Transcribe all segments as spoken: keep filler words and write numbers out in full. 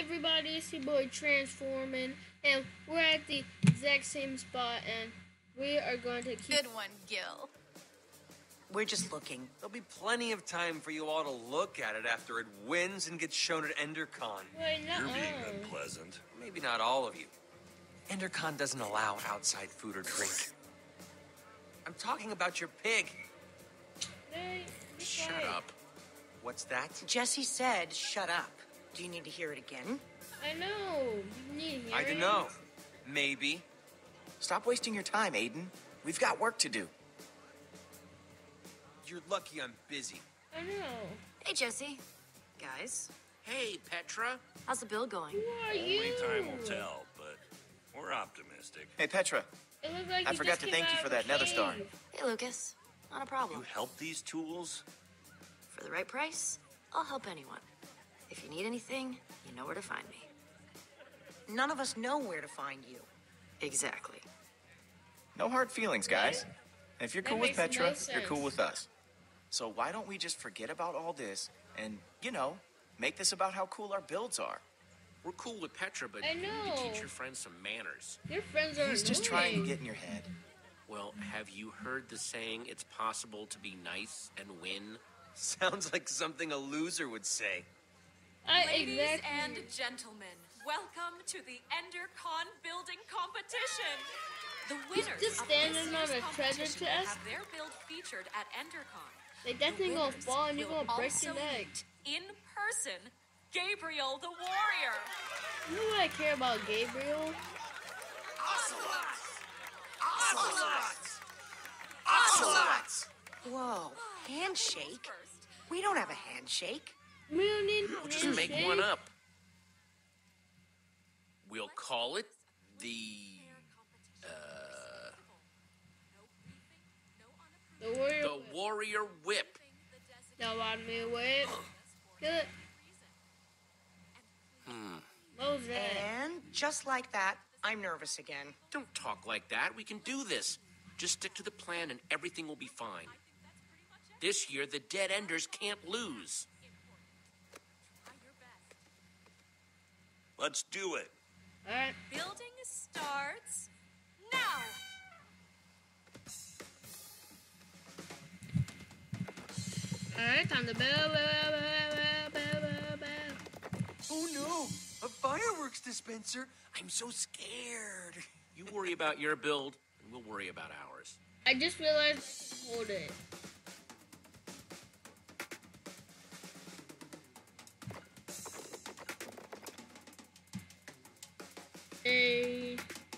everybody? It's your boy Transforming, and we're at the exact same spot, and we are going to keep. Good one, Gil. We're just looking. There'll be plenty of time for you all to look at it after it wins and gets shown at EnderCon. Wait, You're nuh-uh. being unpleasant. Maybe not all of you. EnderCon doesn't allow outside food or drink. I'm talking about your pig. Hey, be Shut quiet. up. What's that? Jesse said, shut up. Do you need to hear it again? I know. You need I don't hearing. know. Maybe. Stop wasting your time, Aiden. We've got work to do. You're lucky I'm busy. I know. Hey, Jesse. Guys, Hey, Petra. how's the build going? Who are you? Only time will tell, but we're optimistic. Hey, Petra. It looked like I you forgot just to came thank you out for of that a nether star. cave. Hey, Lucas. Not a problem. You help these tools? For the right price, I'll help anyone. If you need anything, you know where to find me. None of us know where to find you. Exactly. No hard feelings, guys. And if you're That cool with makes no Petra, you're cool sense. with us. So why don't we just forget about all this and, you know, make this about how cool our builds are? We're cool with Petra, but I you need to know. teach your friends some manners. Your friends are He's just trying to annoying. get in your head. Well, have you heard the saying, it's possible to be nice and win? Sounds like something a loser would say. I, Ladies exactly. and gentlemen, welcome to the EnderCon building competition. The winners just of standing this on year's a treasure competition will chest? have their build featured at EnderCon. Like, that The thing gonna winners fall and you're will gonna break your also neck. meet in person, Gabriel the Warrior. You know what I care about Gabriel? Whoa, handshake? We don't have a handshake. We don't need no Just make handshake. one up. We'll call it the... Uh, The warrior. the Warrior Whip. Now want me away. Kill it. Hmm. What was that? And just like that, I'm nervous again. Don't talk like that. We can do this. Just stick to the plan and everything will be fine. This year, the Dead Enders can't lose. Let's do it. Alright. Building starts now. Alright, time to build. build, build, build, build, build, build. Oh no! A fireworks dispenser? I'm so scared. You worry about your build, and we'll worry about ours. I just realized. Hold it. Hey.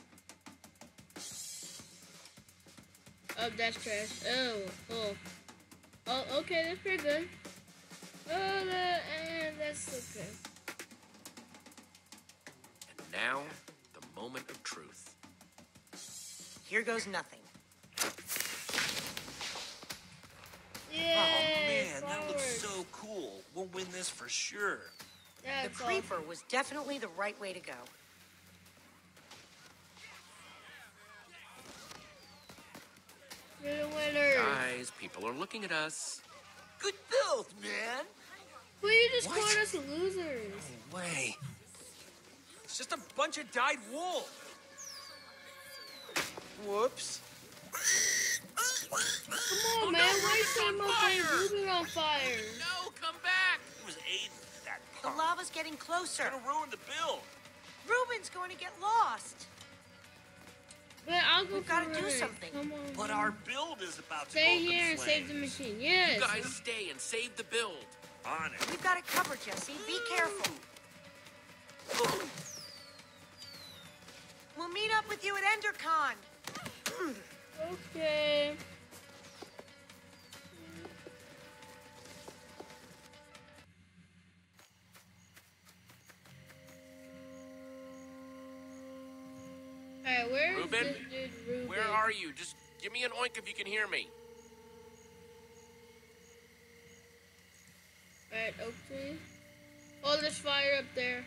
Oh, that's trash. Oh, oh. Oh, okay, that's pretty good. Oh, that, and that's okay. And now, the moment of truth. Here goes nothing. Yay! Oh man, that looks fireworks. so cool. We'll win this for sure. Yeah, The it's all- creeper was definitely the right way to go. You're the winner. Guys, people are looking at us. Good build, man. Well, you just What? called us losers. No way. It's just a bunch of dyed wool. Whoops. Come on, man. Why you setting my friend Ruben on fire? No, come back! It was Aiden, that The punk. lava's getting closer. Gonna ruin the build. Ruben's going to get lost. But I'll go We've gotta for do it. something. Come on. But our build is about to Stay go up in here and save the flames. machine. Yes. You guys stay and save the build. On it. We've got it covered, Jesse. Be careful. We'll meet up with you at EnderCon. Okay. Alright, where is Ruben? this dude Ruben? Where are you? Just give me an oink if you can hear me. Alright, oak tree. Oh, there's fire up there.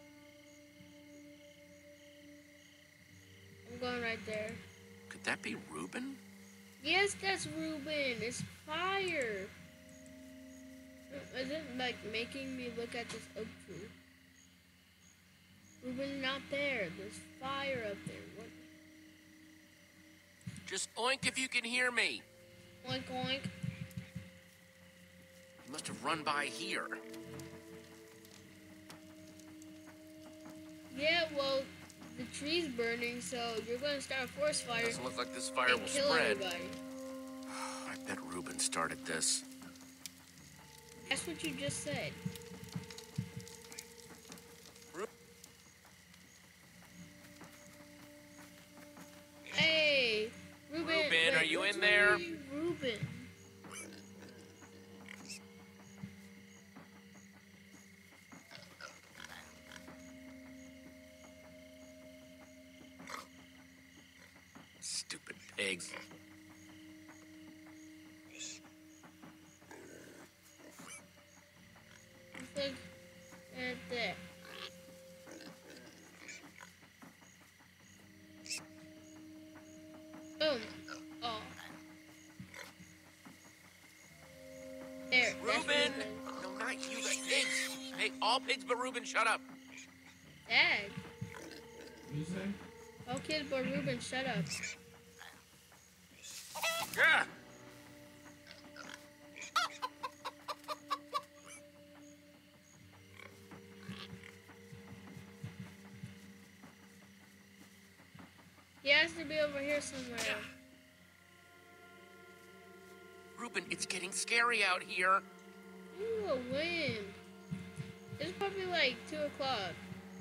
I'm going right there. Could that be Ruben? Yes, that's Ruben. It's fire. Is it like making me look at this oak tree? Ruben, not there. There's fire up there. What? Just oink if you can hear me. Oink oink. You must have run by here. Yeah, well, the tree's burning, so you're gonna start a forest fire Doesn't look like this fire and will kill spread. everybody. I bet Ruben started this. That's what you just said. Hey, Ruben. Ruben, wait, are you which in one there? are you, Ruben. Stupid pigs. Look at that. Boom. Oh. There. that's Ruben! Ruben. No, not you, the pigs. Hey, all pigs but Ruben, shut up. Dad. All kids but Ruben, shut up. Yeah. He has to be over here somewhere. Ruben, it's getting scary out here. Ooh, a wind. It's probably like two o'clock.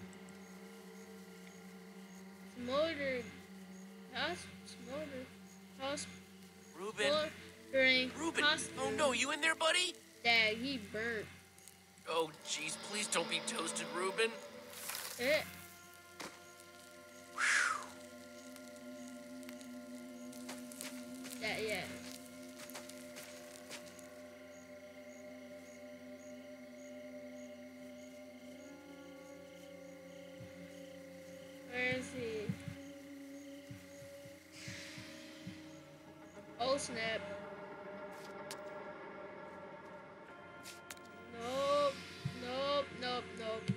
Smolder. House. Smolder. House. Ruben. Smoldering. Ruben. House. Oh no, you in there, buddy? Dad, he burnt. Oh, jeez, please don't be toasted, Ruben. Eh. That, yeah. Where is he? Oh snap. Nope, nope, nope, nope.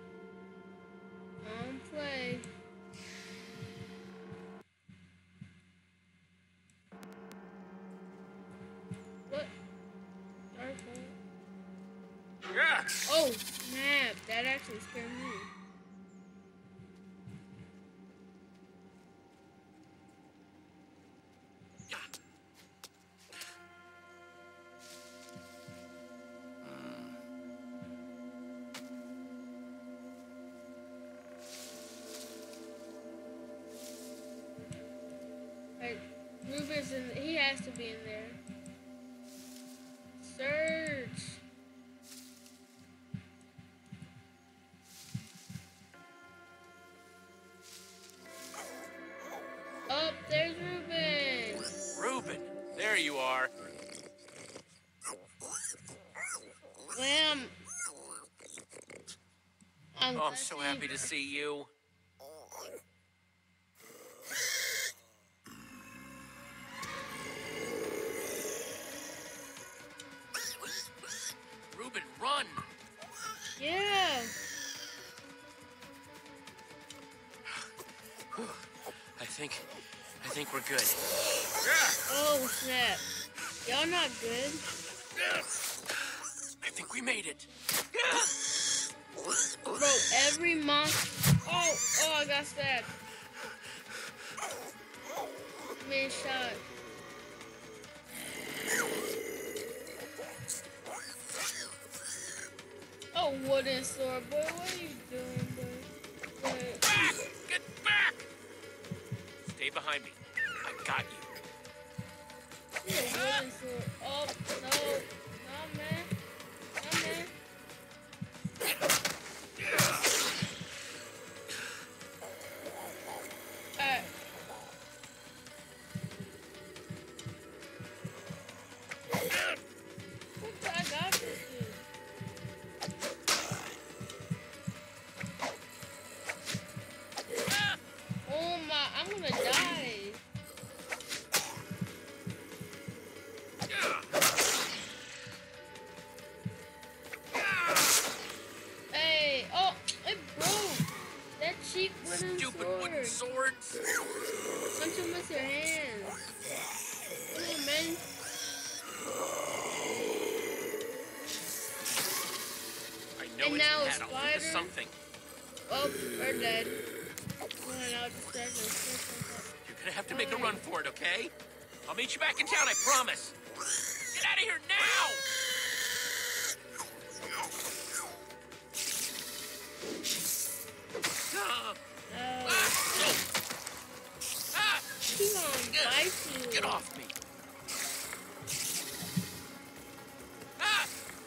Don't play. What? Dark hole? Yeah. Oh snap! That actually scared me. Right, Ruben's in. He has to be in there. Search. Oh, there's Ruben. Ruben, there you are. Wham. I'm Oh, I'm so happy to see you. Ruben, run! Yeah. I think, I think we're good. Oh snap. Y'all not good. I think we made it. Bro, every monster. Oh, oh, I got stabbed. Man shot. Oh, wooden sword, boy. What are you doing, boy? Boy. Back! Get back! Stay behind me. I got you. Yeah, wooden sword. Oh, no. No, man. No, man. Alright. I got this dude. Oh my, I'm gonna die. cheap wooden Stupid sword. wooden swords. Punch him with your hands. Come on, man. I know And it's now a bad. I'll think of spider. something. Oh, we're dead. Come on, I'll just start this. You're gonna have to make a run for it, okay? I'll meet you back in town, I promise. Get out of here now! Ah, Oh, ah, no. Ah, keep on biting. get off me! Ah!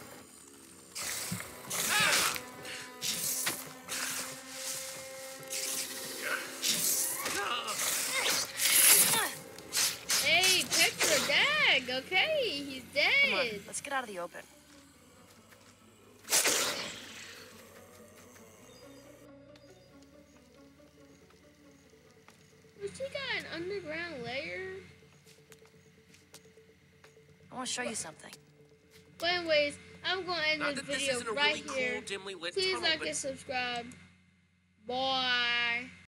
Ah! Ah! Hey, Petra, dag. Okay, he's Come on, dead. let's get out of the open. Well, she got an underground layer. I want to show you something. But anyways, I'm gonna end Not this that this video isn't a right really here. cool, dimly lit Please tunnel, like but and subscribe. Bye.